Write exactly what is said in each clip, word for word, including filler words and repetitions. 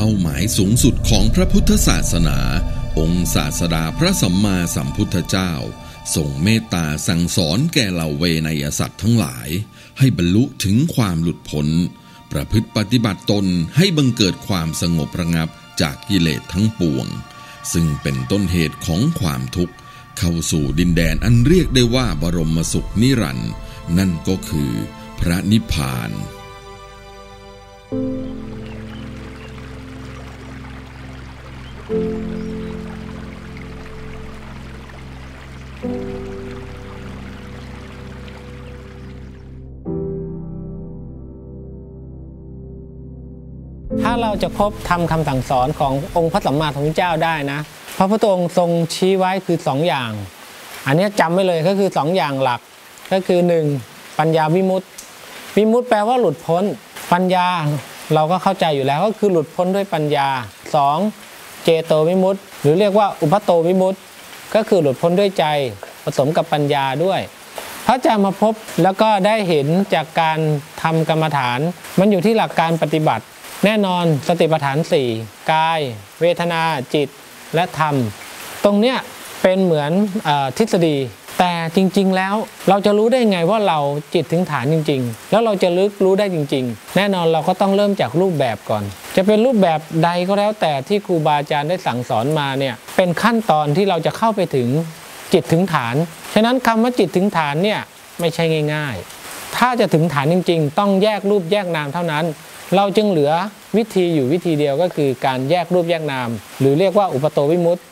าหมายสูงสุดของพระพุทธศาสนาองค์ศาสดาพระสัมมาสัมพุทธเจ้าทรงเมตตาสั่งสอนแก่เหล่าเวนยสัตว์ทั้งหลายให้บรรลุถึงความหลุดพ้นประพฤติปฏิบัติตนให้บังเกิดความสงบระงับจากกิเลสทั้งปวงซึ่งเป็นต้นเหตุของความทุกข์เข้าสู่ดินแดนอันเรียกได้ว่าบรมสุขนิรันดร์นั่นก็คือพระนิพพานถ้าเราจะพบธรรมคำสั่งสอนขององค์พระสัมมาสัมพุทธเจ้าได้นะพระพุทธองค์ทรงชี้ไว้คือสองอย่างอันนี้จำไว้เลยก็คือสองอย่างหลักก็คือหนึ่งปัญญาวิมุตติวิมุตติแปลว่าหลุดพ้นปัญญาเราก็เข้าใจอยู่แล้วก็คือหลุดพ้นด้วยปัญญาสองเจโตวิมุตติหรือเรียกว่าอุปโตวิมุตติก็คือหลุดพ้นด้วยใจผสมกับปัญญาด้วยพระอาจารย์มาพบแล้วก็ได้เห็นจากการทำกรรมฐานมันอยู่ที่หลักการปฏิบัติแน่นอนสติปัฏฐานสี่กายเวทนาจิตและธรรมตรงเนี้ยเป็นเหมือนเอ่อทฤษฎีแต่จริงๆแล้วเราจะรู้ได้ไงว่าเราจิตถึงฐานจริงๆแล้วเราจะลึกรู้ได้จริงๆแน่นอนเราก็ต้องเริ่มจากรูปแบบก่อนจะเป็นรูปแบบใดก็แล้วแต่ที่ครูบาอาจารย์ได้สั่งสอนมาเนี่ยเป็นขั้นตอนที่เราจะเข้าไปถึงจิตถึงฐานฉะนั้นคำว่าจิตถึงฐานเนี่ยไม่ใช่ง่ายๆถ้าจะถึงฐานจริงๆต้องแยกรูปแยกนามเท่านั้นเราจึงเหลือวิธีอยู่วิธีเดียวก็คือการแยกรูปแยกนามหรือเรียกว่าอุปโตวิมุตติ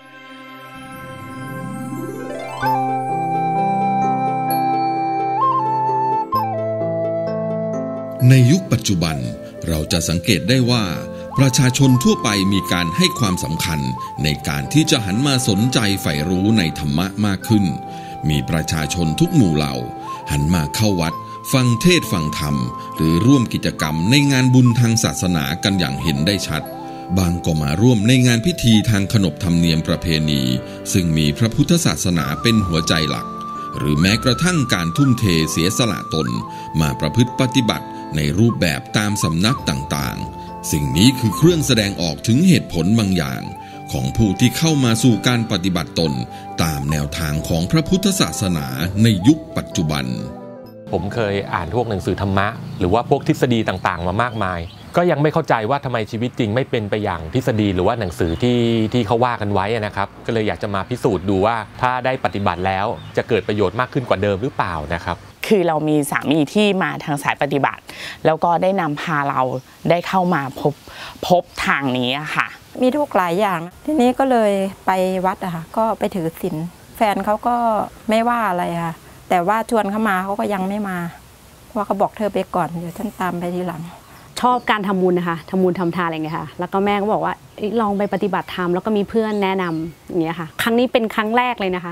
ในยุคปัจจุบันเราจะสังเกตได้ว่าประชาชนทั่วไปมีการให้ความสำคัญในการที่จะหันมาสนใจใฝ่รู้ในธรรมะมากขึ้นมีประชาชนทุกหมู่เหล่าหันมาเข้าวัดฟังเทศน์ฟังธรรมหรือร่วมกิจกรรมในงานบุญทางศาสนากันอย่างเห็นได้ชัดบางก็มาร่วมในงานพิธีทางขนบธรรมเนียมประเพณีซึ่งมีพระพุทธศาสนาเป็นหัวใจหลักหรือแม้กระทั่งการทุ่มเทเสียสละตนมาประพฤติปฏิบัติในรูปแบบตามสำนักต่างๆสิ่งนี้คือเครื่องแสดงออกถึงเหตุผลบางอย่างของผู้ที่เข้ามาสู่การปฏิบัติตนตามแนวทางของพระพุทธศาสนาในยุคปัจจุบันผมเคยอ่านพวกหนังสือธรรมะหรือว่าพวกทฤษฎีต่างๆมามากมายก็ยังไม่เข้าใจว่าทำไมชีวิตจริงไม่เป็นไปอย่างทฤษฎีหรือว่าหนังสือที่ที่เขาว่ากันไว้นะครับก็เลยอยากจะมาพิสูจน์ดูว่าถ้าได้ปฏิบัติแล้วจะเกิดประโยชน์มากขึ้นกว่าเดิมหรือเปล่านะครับคือเรามีสามีที่มาทางสายปฏิบัติแล้วก็ได้นำพาเราได้เข้ามาพบพบทางนี้ค่ะมีทุกหลายอย่างทีนี้ก็เลยไปวัดอะค่ะก็ไปถือศีลแฟนเขาก็ไม่ว่าอะไรค่ะแต่ว่าชวนเขามาเขาก็ยังไม่มาว่าเขาบอกเธอไปก่อนเดี๋ยวฉันตามไปทีหลังชอบการทำบุญนะคะทำบุญทำทานอะไรอย่างเงี้ยค่ะแล้วก็แม่ก็บอกว่าลองไปปฏิบัติธรรมแล้วก็มีเพื่อนแนะนำอย่างเงี้ยค่ะครั้งนี้เป็นครั้งแรกเลยนะคะ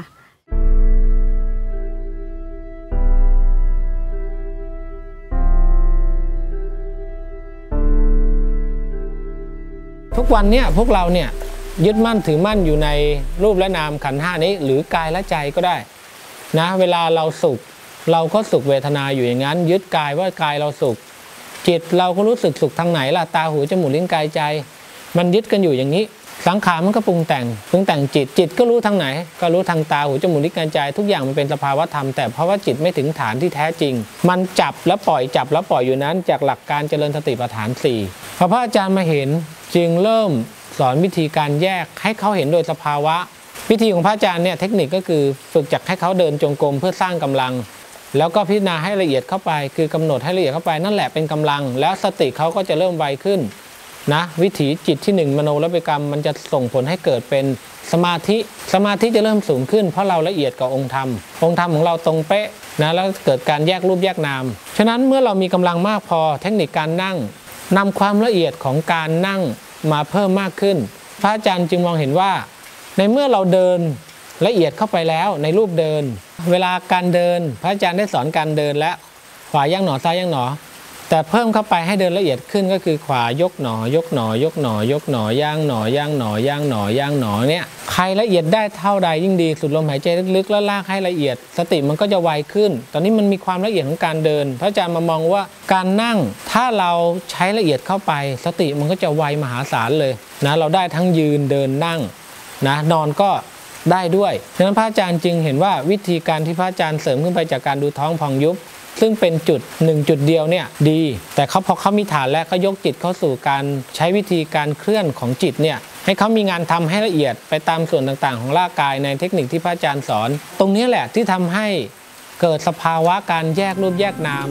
ทุกวันเนี่ยพวกเราเนี่ยยึดมั่นถือมั่นอยู่ในรูปและนามขันธ์ห้านี้หรือกายและใจก็ได้นะเวลาเราสุขเราก็สุขเวทนาอยู่อย่างนั้นยึดกายว่ากายเราสุขจิตเราก็รู้สึกสุขทางไหนล่ะตาหูจมูกลิ้นกายใจมันยึดกันอยู่อย่างนี้สังขารมันก็ปรุงแต่งปรุงแต่งจิตจิตก็รู้ทางไหนก็รู้ทางตาหูจมูกลิ้นกายใจทุกอย่างมันเป็นสภาวะธรรมแต่เพราะว่าจิตไม่ถึงฐานที่แท้จริงมันจับแล้วปล่อยจับแล้วปล่อยอยู่นั้นจากหลักการเจริญสติปัฏฐานสี่พอพระอาจารย์มาเห็นจึงเริ่มสอนวิธีการแยกให้เขาเห็นโดยสภาวะวิธีของพระอาจารย์เนี่ยเทคนิคก็คือฝึกจากให้เขาเดินจงกรมเพื่อสร้างกำลังแล้วก็พิจารณาให้ละเอียดเข้าไปคือกำหนดให้ละเอียดเข้าไปนั่นแหละเป็นกำลังแล้วสติเขาก็จะเริ่มไวขึ้นนะวิถีจิตที่หนึ่งมโนและกรรมมันจะส่งผลให้เกิดเป็นสมาธิสมาธิจะเริ่มสูงขึ้นเพราะเราละเอียดกับองค์ธรรมองค์ธรรมของเราตรงเป๊ะนะแล้วเกิดการแยกรูปแยกนามฉะนั้นเมื่อเรามีกำลังมากพอเทคนิคการนั่งนำความละเอียดของการนั่งมาเพิ่มมากขึ้นพระอาจารย์จึงมองเห็นว่าในเมื่อเราเดินละเอียดเข้าไปแล้วในรูปเดินเวลาการเดินพระอาจารย์ได้สอนการเดินและขวาย่างหนอซ้ายย่างหนอแต่เพิ่มเข้าไปให้เดินละเอียดขึ้นก็คือขวายกหนอยกหนอยกหนอยกหนอย่างหนอย่างหนอย่างหนอย่างหนอเนี่ยใครละเอียดได้เท่าใดยิ่งดีสูดลมหายใจลึกๆแล้วลากให้ละเอียดสติมันก็จะไวขึ้นตอนนี้มันมีความละเอียดของการเดินพระอาจารย์มามองว่าการนั่งถ้าเราใช้ละเอียดเข้าไปสติมันก็จะไวมหาศาลเลยนะเราได้ทั้งยืนเดินนั่งนะนอนก็ได้ด้วยดังนั้นพระอาจารย์จึงเห็นว่าวิธีการที่พระอาจารย์เสริมขึ้นไปจากการดูท้องพองยุบซึ่งเป็นจุดหนึ่งจุดเดียวเนี่ยดีแต่เขาพอเขามีฐานแล้วก็ยกจิตเข้าสู่การใช้วิธีการเคลื่อนของจิตเนี่ยให้เขามีงานทำให้ละเอียดไปตามส่วนต่างๆของร่างกายในเทคนิคที่พระอาจารย์สอนตรงนี้แหละที่ทำให้เกิดสภาวะการแยกรูปแยกนาม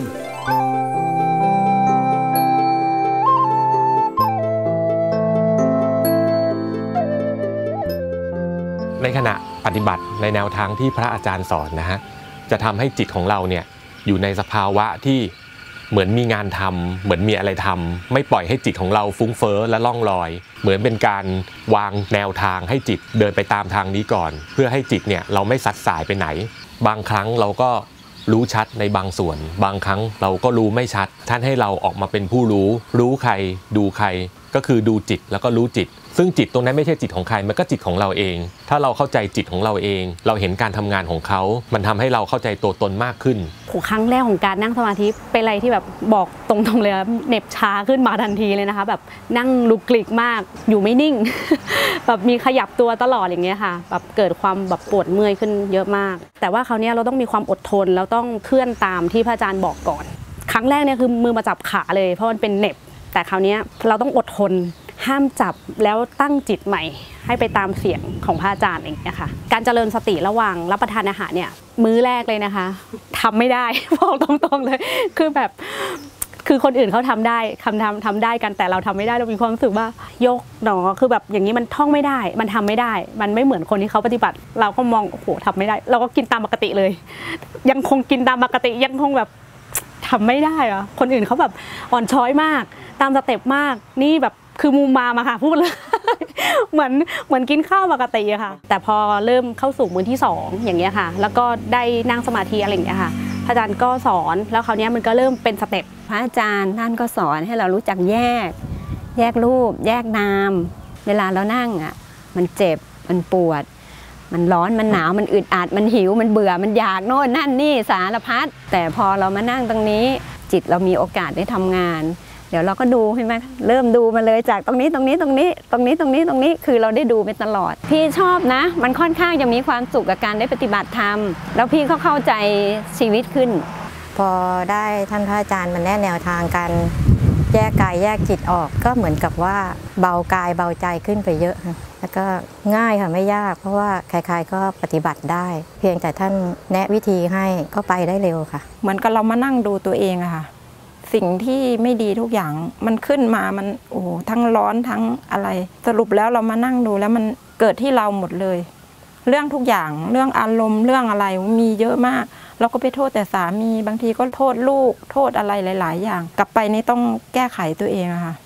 ในขณะปฏิบัติในแนวทางที่พระอาจารย์สอนนะฮะจะทำให้จิตของเราเนี่ยอยู่ในสภาวะที่เหมือนมีงานทำเหมือนมีอะไรทำไม่ปล่อยให้จิตของเราฟุ้งเฟ้อและล่องลอยเหมือนเป็นการวางแนวทางให้จิตเดินไปตามทางนี้ก่อนเพื่อให้จิตเนี่ยเราไม่สัดสายไปไหนบางครั้งเราก็รู้ชัดในบางส่วนบางครั้งเราก็รู้ไม่ชัดท่านให้เราออกมาเป็นผู้รู้รู้ใครดูใครก็คือดูจิตแล้วก็รู้จิตซึ่งจิตตรงนั้นไม่ใช่จิตของใครมันก็จิตของเราเองถ้าเราเข้าใจจิตของเราเองเราเห็นการทำงานของเขามันทำให้เราเข้าใจตัวตนมากขึ้นครั้งแรกของการนั่งสมาธิเป็นอะไรที่แบบบอกตรงๆเลยเหน็บชาขึ้นมาทันทีเลยนะคะแบบนั่งลุกกลิกมากอยู่ไม่นิ่ง แบบมีขยับตัวตลอดอย่างเงี้ยค่ะแบบเกิดความแบบปวดเมื่อยขึ้นเยอะมากแต่ว่าคราวนี้เราต้องมีความอดทนแล้วต้องเคลื่อนตามที่พระอาจารย์บอกก่อนครั้งแรกเนี่ยคือมือมาจับขาเลยเพราะมันเป็นเหน็บแต่คราวนี้เราต้องอดทนห้ามจับแล้วตั้งจิตใหม่ให้ไปตามเสียงของพระอาจารย์อย่างเงี้ยค่ะการเจริญสติระหว่างรับประทานอาหารเนี่ยมื้อแรกเลยนะคะทำไม่ได้บอกตรงๆเลยคือแบบคือคนอื่นเขาทำได้คำทำทำได้กันแต่เราทำไม่ได้เรามีความรู้สึกว่ายกหนอคือแบบอย่างนี้มันท่องไม่ได้มันทำไม่ได้มันไม่เหมือนคนที่เขาปฏิบัติเราก็มองโอ้โหทำไม่ได้เราก็กินตามปกติเลยยังคงกินตามปกติยังคงแบบทำไม่ได้อะคนอื่นเขาแบบอ่อนช้อยมากตามสเต็ปมากนี่แบบคือมูมามาค่ะพูดเลย เหมือนเหมือนกินข้าวปกติอะค่ะแต่พอเริ่มเข้าสู่มื้อที่สองอย่างเงี้ยค่ะแล้วก็ได้นั่งสมาธิอะไรอย่างเงี้ยค่ะพระอาจารย์ก็สอนแล้วคราวนี้มันก็เริ่มเป็นสเต็ปพระอาจารย์ท่านก็สอนให้เรารู้จักแยกแยกรูปแยกนามเวลาเรานั่งอะมันเจ็บมันปวดมันร้อนมันหนาวมันอึดอัดมันหิวมันเบื่อมันอยากโน่นนั่นนี่สารพัดแต่พอเรามานั่งตรงนี้จิตเรามีโอกาสได้ทำงานเดี๋ยวเราก็ดูใช่ไหมเริ่มดูมาเลยจากตรงนี้ตรงนี้ตรงนี้ตรงนี้ตรงนี้ตรงนี้คือเราได้ดูไปตลอดพี่ชอบนะมันค่อนข้างจะมีความสุขกับการได้ปฏิบัติธรรมแล้วพี่เขาเข้าใจชีวิตขึ้นพอได้ท่านพระอาจารย์มันแนะแนวทางการแยกกายแยกจิตออกก็เหมือนกับว่าเบากายเบาใจขึ้นไปเยอะแล้วก็ง่ายค่ะไม่ยากเพราะว่าใครๆก็ปฏิบัติได้เพียงแต่ท่านแนะวิธีให้ก็ไปได้เร็วค่ะเหมือนกับเรามานั่งดูตัวเองอะค่ะสิ่งที่ไม่ดีทุกอย่างมันขึ้นมามันโอ้ทั้งร้อนทั้งอะไรสรุปแล้วเรามานั่งดูแล้วมันเกิดที่เราหมดเลยเรื่องทุกอย่างเรื่องอารมณ์เรื่องอะไรมีเยอะมากเราก็ไปโทษแต่สามีบางทีก็โทษลูกโทษอะไรหลายๆอย่างกลับไปนี่ต้องแก้ไขตัวเองอะค่ะ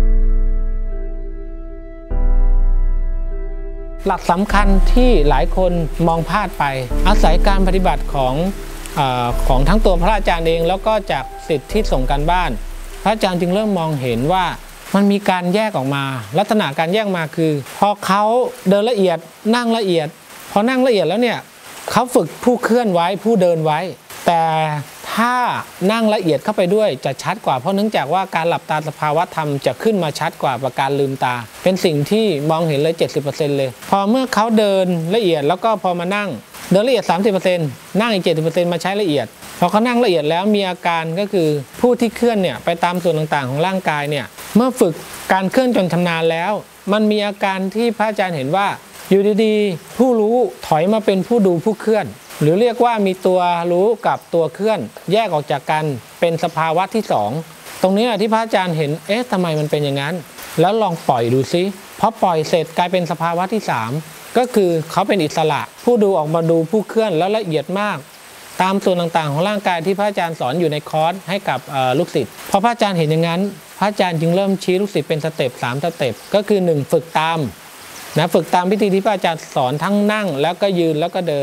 หลักสำคัญที่หลายคนมองพลาดไปอาศัยการปฏิบัติของของทั้งตัวพระอาจารย์เองแล้วก็จากศิษย์ที่ส่งกันบ้านพระอาจารย์จึงเริ่มมองเห็นว่ามันมีการแยกออกมาลักษณะการแยกมาคือพอเขาเดินละเอียดนั่งละเอียดพอนั่งละเอียดแล้วเนี่ยเขาฝึกผู้เคลื่อนไว้ผู้เดินไว้แต่ถ้านั่งละเอียดเข้าไปด้วยจะชัดกว่าเพราะเนื่องจากว่าการหลับตาสภาวะธรรมจะขึ้นมาชัดกว่าประการลืมตาเป็นสิ่งที่มองเห็นเลย เจ็ดสิบเปอร์เซ็นต์ เลยพอเมื่อเขาเดินละเอียดแล้วก็พอมานั่งเดินละเอียด สามสิบเปอร์เซ็นต์ นั่งอีก เจ็ดสิบเปอร์เซ็นต์ มาใช้ละเอียดพอเขานั่งละเอียดแล้วมีอาการก็คือผู้ที่เคลื่อนเนี่ยไปตามส่วนต่างๆของร่างกายเนี่ยเมื่อฝึกการเคลื่อนจนชำนาญแล้วมันมีอาการที่พระอาจารย์เห็นว่าอยู่ดีๆผู้รู้ถอยมาเป็นผู้ดูผู้เคลื่อนหรือเรียกว่ามีตัวรู้กับตัวเคลื่อนแยกออกจากกันเป็นสภาวะที่สองตรงนี้ที่พระอาจารย์เห็นเอ๊ะทำไมมันเป็นอย่างนั้นแล้วลองปล่อยดูซิพอปล่อยเสร็จกลายเป็นสภาวะที่สามก็คือเขาเป็นอิสระผู้ดูออกมาดูผู้เคลื่อนแล้วละเอียดมากตามส่วนต่างๆของร่างกายที่พระอาจารย์สอนอยู่ในคอร์สให้กับลูกศิษย์พอพระอาจารย์เห็นอย่างนั้นพระอาจารย์จึงเริ่มชี้ลูกศิษย์เป็นสเต็ปสามสเต็ปก็คือหนึ่งฝึกตามนะฝึกตามวิธีที่พระอาจารย์สอนทั้งนั่งแล้วก็ยืนแล้วก็เดิน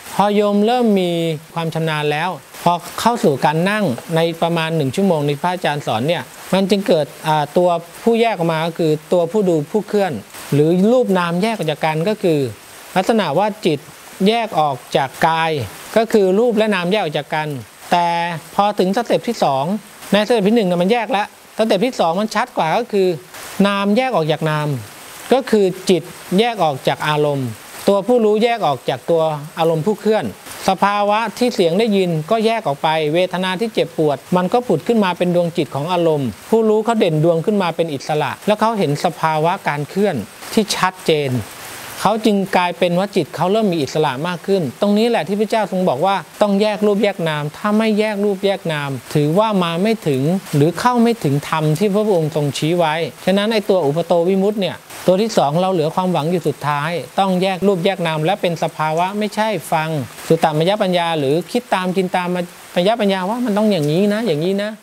พอโยมเริ่มมีความชำนาญแล้วพอเข้าสู่การนั่งในประมาณหนึ่งชั่วโมงที่พระอาจารย์สอนเนี่ยมันจึงเกิดตัวผู้แยกออกมาก็คือตัวผู้ดูผู้เคลื่อนหรือรูปนามแยกออกจากกันก็คือลักษณะว่าจิตแยกออกจากกายก็คือรูปและนามแยกออกจากกันแต่พอถึงสเต็ปที่สองในสเต็ปที่หนึ่งมันแยกแล้วสเต็ปที่สองมันชัดกว่าก็คือนามแยกออกจากนามก็คือจิตแยกออกจากอารมณ์ตัวผู้รู้แยกออกจากตัวอารมณ์ผู้เคลื่อนสภาวะที่เสียงได้ยินก็แยกออกไปเวทนาที่เจ็บปวดมันก็ผุดขึ้นมาเป็นดวงจิตของอารมณ์ผู้รู้เขาเด่นดวงขึ้นมาเป็นอิสระแล้วเขาเห็นสภาวะการเคลื่อนที่ชัดเจนเขาจึงกลายเป็นว่าจิตเขาเริ่มมีอิสระมากขึ้นตรงนี้แหละที่พระเจ้าทรงบอกว่าต้องแยกรูปแยกนามถ้าไม่แยกรูปแยกนามถือว่ามาไม่ถึงหรือเข้าไม่ถึงธรรมที่พระองค์ทรงชี้ไว้ฉะนั้นไอ้ตัวอุปโตวิมุตติเนี่ยตัวที่สองเราเหลือความหวังอยู่สุดท้ายต้องแยกรูปแยกนามและเป็นสภาวะไม่ใช่ฟังสุตตมยปัญญาหรือคิดตามจินตามมยปัญญาว่ามันต้องอย่างนี้นะอย่างนี้นะ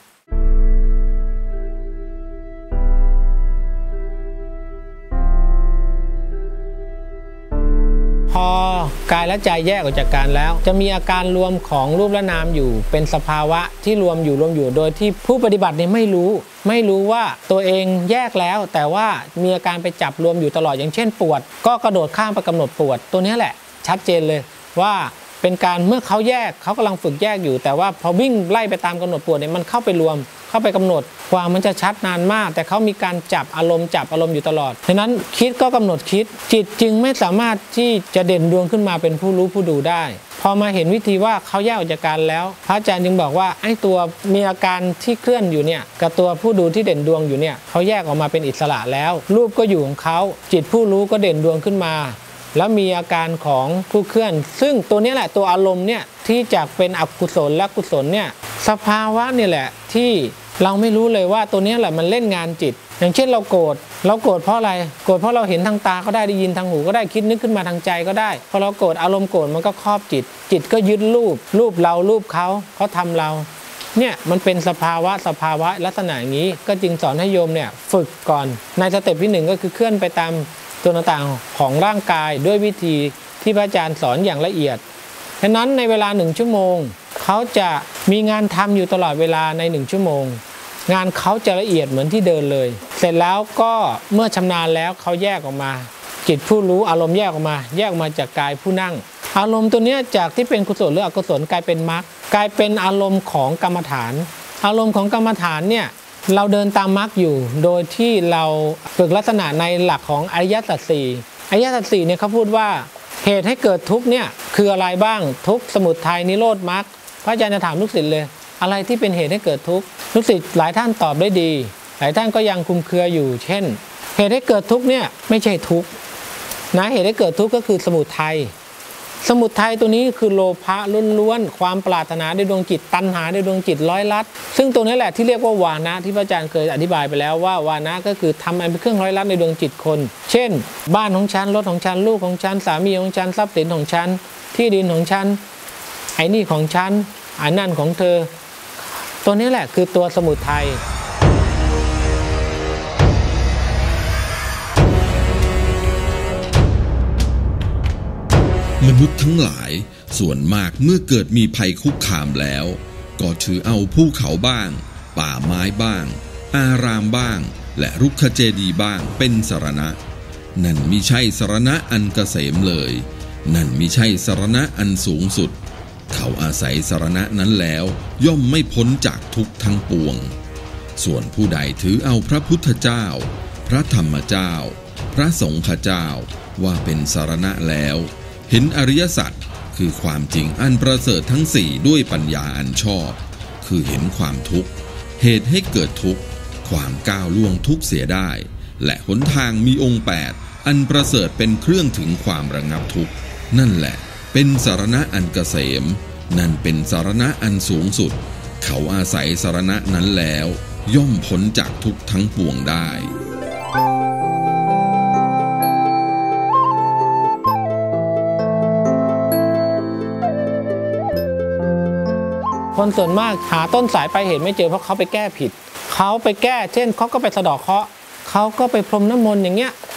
พอกายและใจแยกออกจากกันแล้วจะมีอาการรวมของรูปและนามอยู่เป็นสภาวะที่รวมอยู่รวมอยู่โดยที่ผู้ปฏิบัติเนี่ยไม่รู้ไม่รู้ว่าตัวเองแยกแล้วแต่ว่ามีอาการไปจับรวมอยู่ตลอดอย่างเช่นปวดก็กระโดดข้ามไปกำหนดปวดตัวนี้แหละชัดเจนเลยว่าเป็นการเมื่อเขาแยกเขากำลังฝึกแยกอยู่แต่ว่าพอวิ่งไล่ไปตามกำหนดปวดเนี่ยมันเข้าไปรวมเข้าไปกำหนดกว่ามันจะชัดนานมากแต่เขามีการจับอารมณ์จับอารมณ์อยู่ตลอดฉะนั้นคิดก็กำหนดคิดจิตจึงไม่สามารถที่จะเด่นดวงขึ้นมาเป็นผู้รู้ผู้ดูได้พอมาเห็นวิธีว่าเขาแยกออกจากกันแล้วพระอาจารย์จึงบอกว่าไอ้ตัวมีอาการที่เคลื่อนอยู่เนี่ยกับตัวผู้ดูที่เด่นดวงอยู่เนี่ยเขาแยกออกมาเป็นอิสระแล้วรูปก็อยู่ของเขาจิตผู้รู้ก็เด่นดวงขึ้นมาแล้วมีอาการของผู้เคลื่อนซึ่งตัวนี้แหละตัวอารมณ์เนี่ยที่จากเป็นอกุศลและกุศลเนี่ยสภาวะนี่แหละที่เราไม่รู้เลยว่าตัวนี้แหละมันเล่นงานจิตอย่างเช่นเราโกรธเราโกรธเพราะอะไรโกรธเพราะเราเห็นทางตาก็ได้ได้ยินทางหูก็ได้คิดนึกขึ้นมาทางใจก็ได้พอเราโกรธอารมณ์โกรธมันก็ครอบจิตจิตก็ยึดรูปรูปเรารูปเขาเขาทำเราเนี่ยมันเป็นสภาวะสภาวะลักษณะอย่างนี้ก็จึงสอนให้โยมเนี่ยฝึกก่อนในสเต็ปที่หนึ่งก็คือเคลื่อนไปตามตัวต่างๆของร่างกายด้วยวิธีที่พระอาจารย์สอนอย่างละเอียดฉะนั้นในเวลาหนึ่งชั่วโมงเขาจะมีงานทำอยู่ตลอดเวลาในหนึ่งชั่วโมงงานเขาจะละเอียดเหมือนที่เดินเลยเสร็จแล้วก็เมื่อชำนาญแล้วเขาแยกออกมาจิตผู้รู้อารมณ์แยกออกมาแยกออกมาจากกายผู้นั่งอารมณ์ตัวนี้จากที่เป็นกุศลหรืออกุศลกลายเป็นมรรคกลายเป็นอารมณ์ของกรรมฐานอารมณ์ของกรรมฐานเนี่ยเราเดินตามมรรคอยู่โดยที่เราฝึกลักษณะในหลักของอริยสัจสี่อริยสัจสี่เนี่ยเขาพูดว่าเหตุให้เกิดทุกข์เนี่ยคืออะไรบ้างทุกข์สมุทัยนิโรธมรรคพระอาจารย์จะถามลูกศิษย์เลยอะไรที่เป็นเหตุให้เกิดทุกข์ลูกศิษย์หลายท่านตอบได้ดีหลายท่านก็ยังคลุมเครืออยู่เช่นเหตุให้เกิดทุกข์เนี่ยไม่ใช่ทุกข์นะเหตุให้เกิดทุกข์ก็คือสมุทัยสมุทัยตัวนี้คือโลภะล้วนๆความปรารถนาในดวงจิตตัณหาในดวงจิตร้อยลัดซึ่งตัวนี้แหละที่เรียกว่าวานะที่พระอาจารย์เคยอธิบายไปแล้วว่าวานะก็คือทำอันเป็นเครื่องร้อยลัดในดวงจิตคนเช่นบ้านของฉันรถของฉันลูกของฉันสามีของฉันทรัพย์สินของฉันที่ดินของฉันไอ้นี่ของฉันอันนั่นของเธอตัวนี้แหละคือตัวสมุทัยมนุษย์ทั้งหลายส่วนมากเมื่อเกิดมีภัยคุกคามแล้วก็ถือเอาภูเขาบ้างป่าไม้บ้างอารามบ้างและรุกขเจดีย์บ้างเป็นสรณะนั่นมิใช่สรณะอันเกษมเลยนั่นมิใช่สรณะอันสูงสุดเขาอาศัยสรณะนั้นแล้วย่อมไม่พ้นจากทุกข์ทั้งปวงส่วนผู้ใดถือเอาพระพุทธเจ้าพระธรรมเจ้าพระสงฆ์เจ้าว่าเป็นสรณะแล้วเห็นอริยสัจคือความจริงอันประเสริฐทั้งสี่ด้วยปัญญาอันชอบคือเห็นความทุกข์เหตุให้เกิดทุกข์ความก้าวล่วงทุกข์เสียได้และหนทางมีองค์แปดอันประเสริฐเป็นเครื่องถึงความระงับทุกข์นั่นแหละเป็นสรณะอันเกษมนั่นเป็นสรณะอันสูงสุดเขาอาศัยสรณะนั้นแล้วย่อมพ้นจากทุกข์ทั้งปวงได้คนส่วนมากหาต้นสายปลายเหตุไม่เจอเพราะเขาไปแก้ผิดเขาไปแก้เช่นเขาก็ไปสะเดาะเคราะห์เขาก็ไปพรมน้ำมนต์อย่างเงี้ย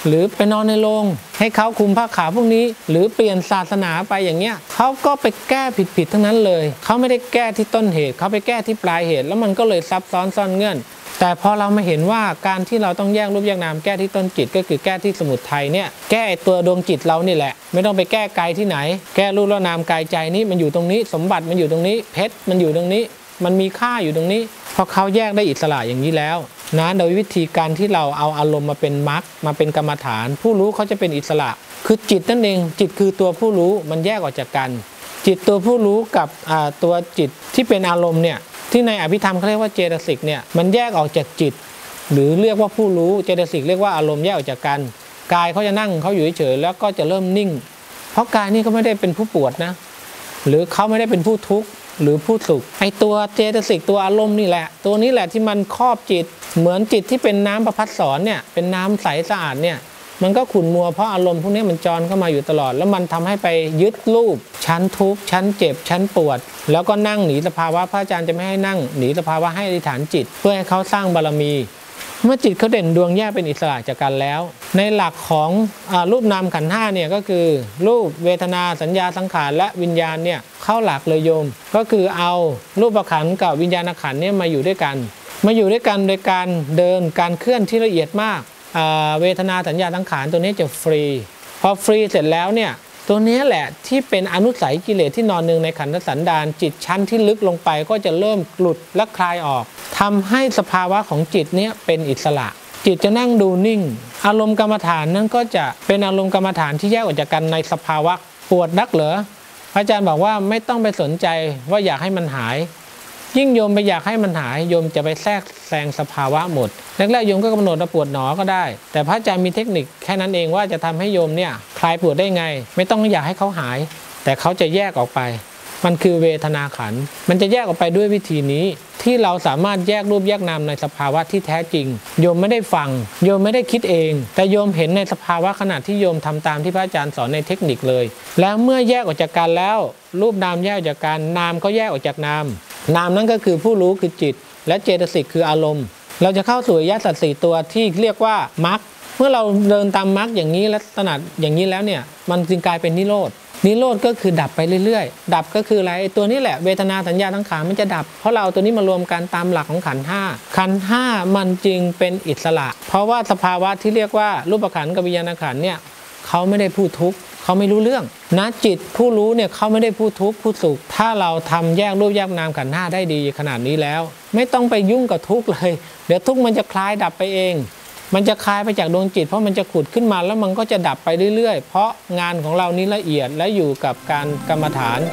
หรือไปนอนในโรงให้เขาคุมผ้าขาวพวกนี้หรือเปลี่ยนศาสนาไปอย่างเงี้ยเขาก็ไปแก้ผิดๆทั้งนั้นเลยเขาไม่ได้แก้ที่ต้นเหตุเขาไปแก้ที่ปลายเหตุแล้วมันก็เลยซับซ้อนซ่อนเงื่อนแต่พอเรามาเห็นว่าการที่เราต้องแยกรูปแยกนามแก้ที่ต้นจิตก็คือแก้ที่สมุทัยเนี่ยแก้ตัวดวงจิตเรานี่แหละไม่ต้องไปแก้กายที่ไหนแก้รูปและนามกายใจนี้มันอยู่ตรงนี้สมบัติมันอยู่ตรงนี้เพชรมันอยู่ตรงนี้มันมีค่าอยู่ตรงนี้พอเขาแยกได้อิสระอย่างนี้แล้วนะโดยวิธีการที่เราเอาอารมณ์มาเป็นมรรคมาเป็นกรรมฐานผู้รู้เขาจะเป็นอิสระคือจิตนั่นเองจิตคือตัวผู้รู้มันแยกออกจากกันจิตตัวผู้รู้กับตัวจิตที่เป็นอารมณ์เนี่ยที่ในอภิธรรมเขาเรียกว่าเจตสิกเนี่ยมันแยกออกจากจิตหรือเรียกว่าผู้รู้เจตสิกเรียกว่าอารมณ์แยกออกจากกันกายเขาจะนั่งเขาอยู่เฉยๆแล้วก็จะเริ่มนิ่งเพราะกายนี่ก็ไม่ได้เป็นผู้ปวดนะหรือเขาไม่ได้เป็นผู้ทุกข์หรือผู้สุขไอตัวเจตสิกตัวอารมณ์นี่แหละตัวนี้แหละที่มันครอบจิตเหมือนจิตที่เป็นน้ำประภัสสรเนี่ยเป็นน้ำใสสะอาดเนี่ยมันก็ขุ่นมัวเพราะอารมณ์พวกนี้มันจรเข้ามาอยู่ตลอดแล้วมันทำให้ไปยึดรูปชั้นทุกข์ชั้นเจ็บชั้นปวดแล้วก็นั่งหนีสภาวะพระอาจารย์จะไม่ให้นั่งหนีสภาวะให้อธิษฐานจิตเพื่อให้เขาสร้างบารมีเมื่อจิตเขาเด่นดวงแยกเป็นอิสระจากกันแล้วในหลักของรูปนามขันธ์ห้าเนี่ยก็คือรูปเวทนาสัญญาสังขารและวิญญาณเนี่ยเข้าหลักเลยโยมก็คือเอารูปขันธ์กับวิญญาณขันธ์เนี่ยมาอยู่ด้วยกันมาอยู่ด้วยกันโดยการเดินการเคลื่อนที่ละเอียดมากเวทนาสัญญาสังขารตัวนี้จะฟรีพอฟรีเสร็จแล้วเนี่ยตัวนี้แหละที่เป็นอนุสัยกิเลสที่นอนหนึ่งในขันธสันดานจิตชั้นที่ลึกลงไปก็จะเริ่มหลุดและคลายออกทำให้สภาวะของจิตเนี้ยเป็นอิสระจิตจะนั่งดูนิ่งอารมณ์กรรมฐานนั้นก็จะเป็นอารมณ์กรรมฐานที่แยกออกจากกันในสภาวะปวดนักเหรอพระอาจารย์บอกว่าไม่ต้องไปสนใจว่าอยากให้มันหายยิ่งโยมไปอยากให้มันหายโยมจะไปแทรกแซงสภาวะหมดแรกๆโยมก็กำหนดว่าปวดหนอก็ได้แต่พระอาจารย์มีเทคนิคแค่นั้นเองว่าจะทำให้โยมเนี่ยคลายปวดได้ไงไม่ต้องอยากให้เขาหายแต่เขาจะแยกออกไปมันคือเวทนาขันธ์มันจะแยกออกไปด้วยวิธีนี้ที่เราสามารถแยกรูปแยกนามในสภาวะที่แท้จริงโยมไม่ได้ฟังโยมไม่ได้คิดเองแต่โยมเห็นในสภาวะขณะที่โยมทำตามที่พระอาจารย์สอนในเทคนิคเลยแล้วเมื่อแยกออกจากกันแล้วรูปนามแยกออกจากกันนามก็แยกออกจากนามนามนั้นก็คือผู้รู้คือจิตและเจตสิกคืออารมณ์เราจะเข้าสู่อริยสัจสี่ตัวที่เรียกว่ามรรคเมื่อเราเดินตามมรรคอย่างนี้และตระหนักอย่างนี้แล้วเนี่ยมันจึงกลายเป็นนิโรธนิโรธก็คือดับไปเรื่อยๆดับก็คืออะไรตัวนี้แหละเวทนาสัญญาสังขารมันจะดับเพราะเราตัวนี้มารวมกันตามหลักของขันธ์ห้าขันธ์ห้ามันจึงเป็นอิสระเพราะว่าสภาวะที่เรียกว่ารูปขันธ์กับวิญญาณขันธ์เนี่ยเขาไม่ได้พูดทุกข์เขาไม่รู้เรื่องนะจิตผู้รู้เนี่ยเขาไม่ได้พูดทุกข์พูดสุขถ้าเราทำแยกรูปแยกนามขันธ์ห้าได้ดีขนาดนี้แล้วไม่ต้องไปยุ่งกับทุกข์เลยเดี๋ยวทุกข์มันจะคลายดับไปเองมันจะคลายไปจากดวงจิตเพราะมันจะขุดขึ้นมาแล้วมันก็จะดับไปเรื่อยๆเพราะงานของเรานี้ละเอียดและอยู่กับการกรรมฐาน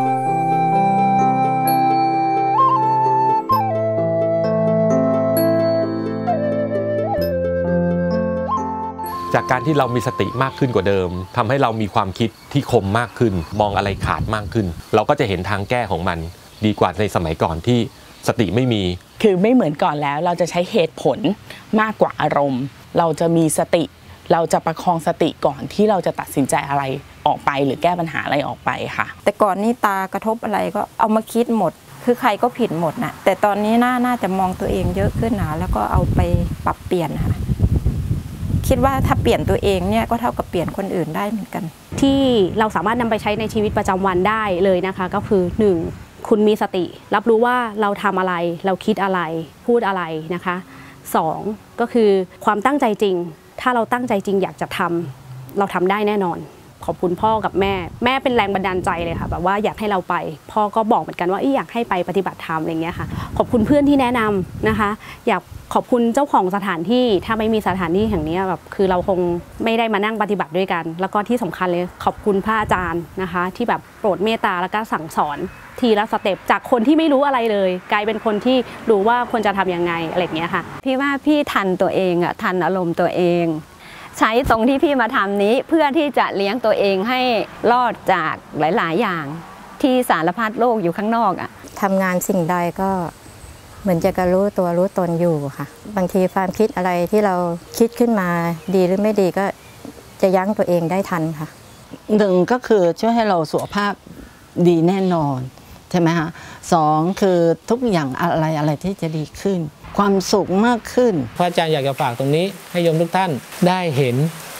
จากการที่เรามีสติมากขึ้นกว่าเดิมทำให้เรามีความคิดที่คมมากขึ้นมองอะไรขาดมากขึ้นเราก็จะเห็นทางแก้ของมันดีกว่าในสมัยก่อนที่สติไม่มีคือไม่เหมือนก่อนแล้วเราจะใช้เหตุผลมากกว่าอารมณ์เราจะมีสติเราจะประคองสติก่อนที่เราจะตัดสินใจอะไรออกไปหรือแก้ปัญหาอะไรออกไปค่ะแต่ก่อนนี่ตากระทบอะไรก็เอามาคิดหมดคือใครก็ผิดหมดนะแต่ตอนนี้น่าน่าจะมองตัวเองเยอะขึ้นนะแล้วก็เอาไปปรับเปลี่ยนค่ะคิดว่าถ้าเปลี่ยนตัวเองเนี่ยก็เท่ากับเปลี่ยนคนอื่นได้เหมือนกันที่เราสามารถนำไปใช้ในชีวิตประจำวันได้เลยนะคะก็คือหนึ่งคุณมีสติรับรู้ว่าเราทำอะไรเราคิดอะไรพูดอะไรนะคะสองก็คือความตั้งใจจริงถ้าเราตั้งใจจริงอยากจะทำเราทำได้แน่นอนขอบคุณพ่อกับแม่แม่เป็นแรงบันดาลใจเลยค่ะแบบว่าอยากให้เราไปพ่อก็บอกเหมือนกันว่าอยากให้ไปปฏิบัติธรรมอะไรเงี้ยค่ะขอบคุณเพื่อนที่แนะนำนะคะอยากขอบคุณเจ้าของสถานที่ถ้าไม่มีสถานที่แห่งนี้แบบคือเราคงไม่ได้มานั่งปฏิบัติด้วยกันแล้วก็ที่สำคัญเลยขอบคุณพระอาจารย์นะคะที่แบบโปรดเมตตาแล้วก็สั่งสอนทีละสเต็ปจากคนที่ไม่รู้อะไรเลยกลายเป็นคนที่รู้ว่าควรจะทำยังไงอะไรอย่างเงี้ยค่ะพี่ว่าพี่ทันตัวเองอ่ะทันอารมณ์ตัวเองใช้ตรงที่พี่มาทำนี้เพื่อที่จะเลี้ยงตัวเองให้รอดจากหลายๆอย่างที่สารพัดโลกอยู่ข้างนอกอ่ะทำงานสิ่งใดก็เหมือนจะกระรู้ตัวรู้ตนอยู่ค่ะบางทีความคิดอะไรที่เราคิดขึ้นมาดีหรือไม่ดีก็จะยั้งตัวเองได้ทันค่ะหนึ่งก็คือช่วยให้เราสุขภาพดีแน่นอนใช่ไหมคะสองคือทุกอย่างอะไรอะไรที่จะดีขึ้นความสุขมากขึ้นพระอาจารย์อยากจะฝากตรงนี้ให้โยมทุกท่านได้เห็น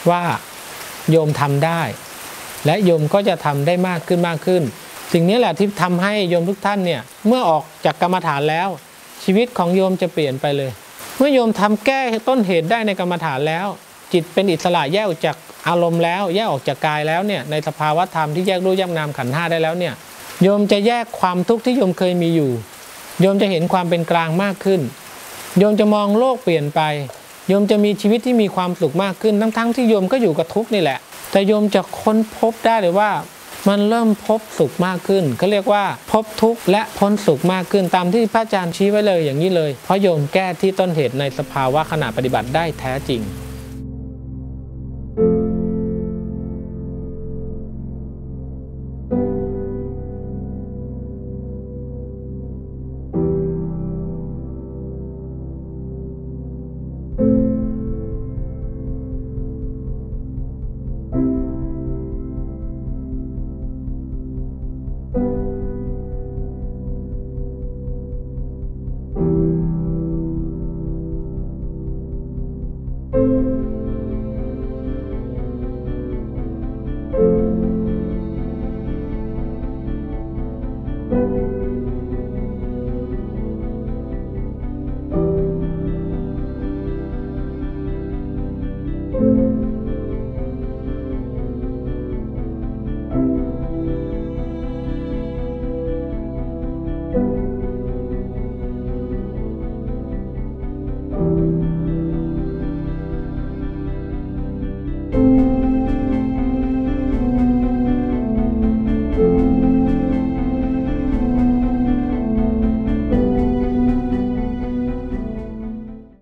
ว่าโยมทำได้และโยมก็จะทำได้มากขึ้นมากขึ้นสิ่งนี้แหละที่ทำให้โยมทุกท่านเนี่ยเมื่อออกจากกรรมฐานแล้วชีวิตของโยมจะเปลี่ยนไปเลยเมื่อโยมทำแก้ต้นเหตุได้ในกรรมฐานแล้วจิตเป็นอิสระแยกออกจากอารมณ์แล้วแยกออกจากกายแล้วเนี่ยในสภาวะธรรมที่แยกรูปแยกนามขันธ์ห้าได้แล้วเนี่ยโยมจะแยกความทุกข์ที่โยมเคยมีอยู่โยมจะเห็นความเป็นกลางมากขึ้นโยมจะมองโลกเปลี่ยนไปโยมจะมีชีวิตที่มีความสุขมากขึ้นทั้งๆที่โยมก็อยู่กับทุกข์นี่แหละแต่โยมจะค้นพบได้เลยว่ามันเริ่มพบสุขมากขึ้นเขาเรียกว่าพบทุกข์และพ้นสุขมากขึ้นตามที่พระอาจารย์ชี้ไว้เลยอย่างนี้เลยเพราะโยมแก้ที่ต้นเหตุในสภาวะขณะปฏิบัติได้แท้จริง